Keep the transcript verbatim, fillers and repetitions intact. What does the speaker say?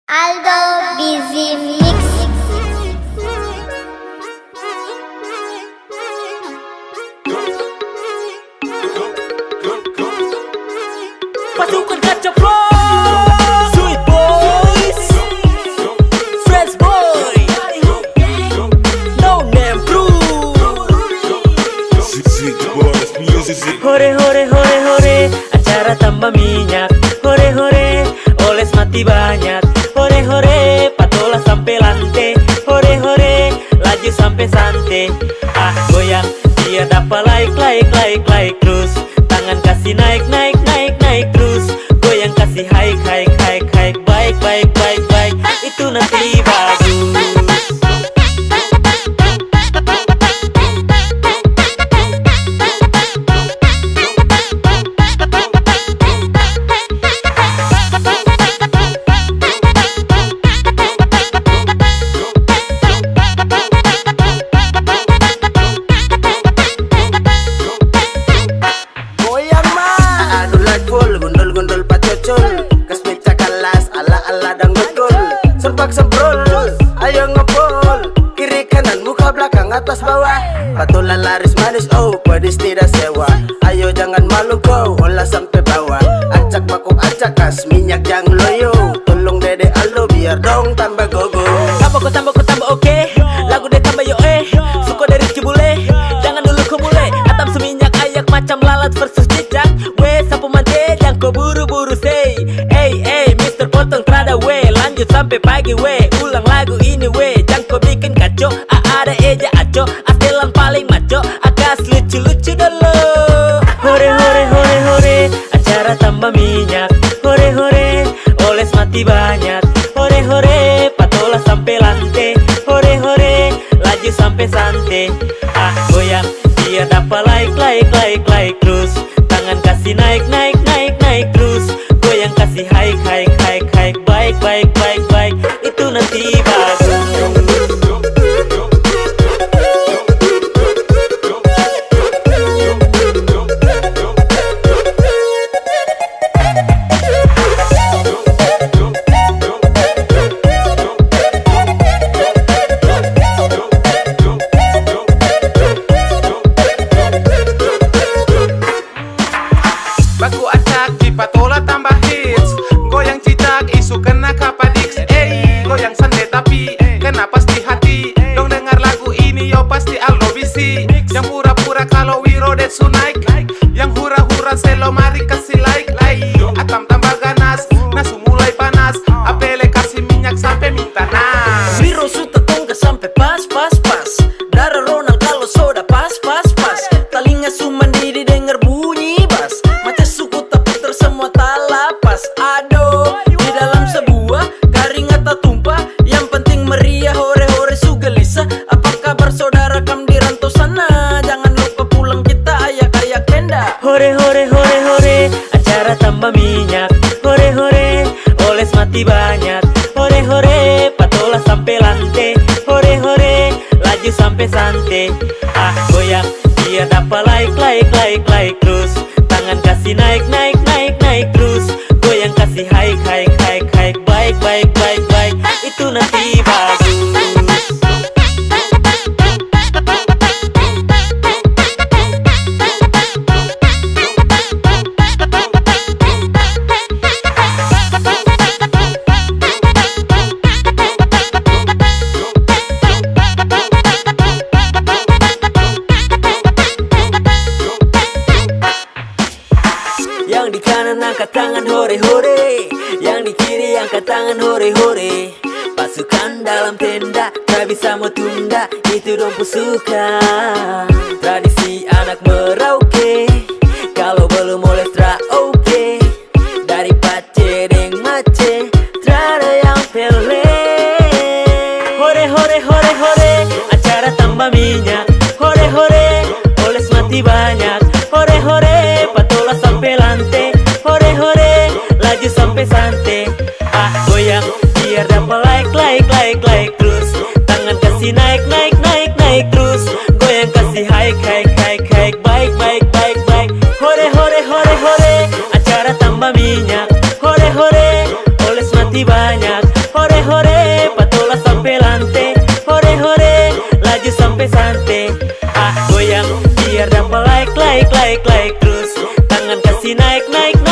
Aldo Busy Mix. Pasukan kaca bros, Sweet Boys, Fresh Boy, No Name Crew. Hore hore hore hore, acara tambah minyak. Hore hore, oles mati banyak. Hore hore, patola sampai lantai. Hore hore, laju sampai santai. Ah goyang, dia dapat like like like like terus. Tangan kasih naik naik naik naik terus. Goyang kasih hike hike hike hike. Baik baik baik baik, itu nanti bagus. Kasmet cakalas ala-ala dan betul. Sempak semprol, ayo ngepol. Kiri kanan, muka belakang, atas bawah. Patola laris manis, oh pedis tidak sewa. Ayo jangan malu kau, olah sampai bawah. Acak bakok acak kas, minyak yang loyo. Tolong dede Aldo biar dong tambah gogo. Tambah kok tambah kok tambah oke, lagu deh tambah yo eh. Suka dari cibule, jangan dulu kau mulai. Atam seminyak ayak macam lalat versus cicak. Weh sapu mante, jangan kau buru-buru say. Hey hey Mister Potong Trada we, lanjut sampai pagi we. Ulang lagu ini we, jangan kau bikin kacau. Ah ada eja aco, astelan paling maco. Akas lucu-lucu dulu. Hore hore hore hore, acara tambah minyak. Hore hore, oles mati banyak. Hore hore, patola sampai lantai. Hore hore, laju sampai santai. Ah goyang, dia dapat like like like like terus. Tangan kasih naik naik naik naik terus. Goyang kasih hike hike hike hike. Baik baik baik baik, itu nanti bagus. Baku acak di patola tambah hits. Goyang cicak isu kena kapadiks. Eh goyang santai tapi kena pasti hati. Dong dengar lagu ini yo pasti Aldo Busy. Yang pura-pura kalau Wiro Detsu naik. Yang hura-hura selo mari kasih like like. Atam tambah ganas, nasu mulai panas. Apele kasih minyak sampai minta nas. Wiro suta tongga sampai pas pas pas. Darah Ronald kalau soda pas pas pas. Talinga sumandi didengar bunyi bass. Macam suku tapi tersemua tak lapas. Aduh, di dalam sebuah garing atau tumpah. Yang penting meriah hore-hore sugelisa. Apa kabar saudara kam di rantau sana? Jangan lupa pulang kita ayak-ayak tenda. Hore hore hore hore, acara tambah minyak. Hore hore, oles mati banyak. Hore hore, patola sampai lantai. Hore hore, laju sampai santai. Ah goyang, dia dapat like like like like terus. Tangan kasih naik naik naik naik terus. Goyang kasih hike hike hike hike. Baik baik baik baik, itu nanti bagus. Yang di kanan angkat tangan hore-hore, yang di kiri angkat tangan hore-hore. Pasukan dalam tenda, tak bisa mau tunda, itu dong suka. Tradisi anak Merauke, kalau belum oleh tra oke. Dari pace deng mace, trada yang pele. Hore hore hore hore, acara tambah minyak. Hore hore, oles mati banyak. Hore hore, patola sampai lantai. Hore hore, laju sampai santai. Ah goyang, biar dapat like like like like terus. Tangan kasih naik naik naik naik terus. Goyang kasih hike hike hike hike. Baik baik baik baik. Hore hore hore hore, acara tambah minyak. Hore hore, oles mati banyak. Hore hore, patola sampai lantai. Hore hore, laju sampai santai. Ah goyang biar dapat like like like like terus. Tangan kasih naik naik